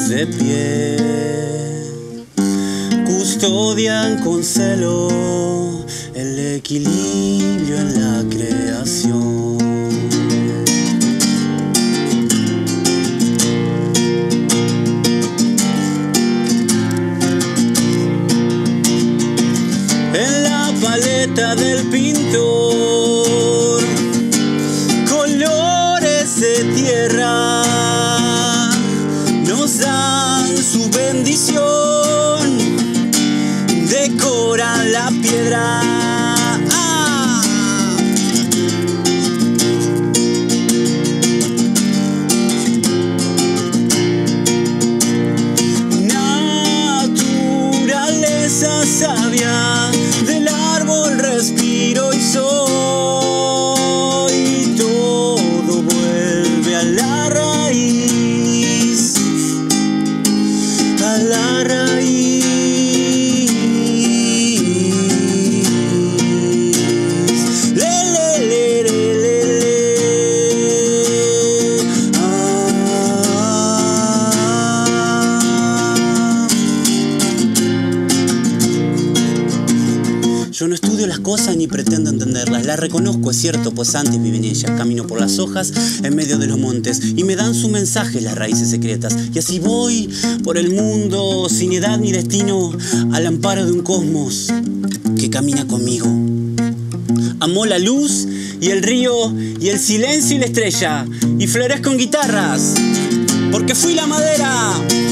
de pie, custodian con celo el equilibrio en la creación. En la paleta del pintor, colores de tierra nos dan su bendición, decoran la piedra. Naturaleza sabia, del árbol respiro y soy, todo vuelve a la raíz, a la raíz. Le, le, le, le, le, le. Yo no estudio las cosas ni pretendo entenderlas, las reconozco, es cierto, pues antes viví en ellas. Camino por las hojas en medio de los montes y me dan su mensaje las raíces secretas. Y así voy por el mundo sin edad ni destino, al amparo de un cosmos que camina conmigo. Amo la luz y el río y el silencio y la estrella, y florezco en guitarras porque fui la madera.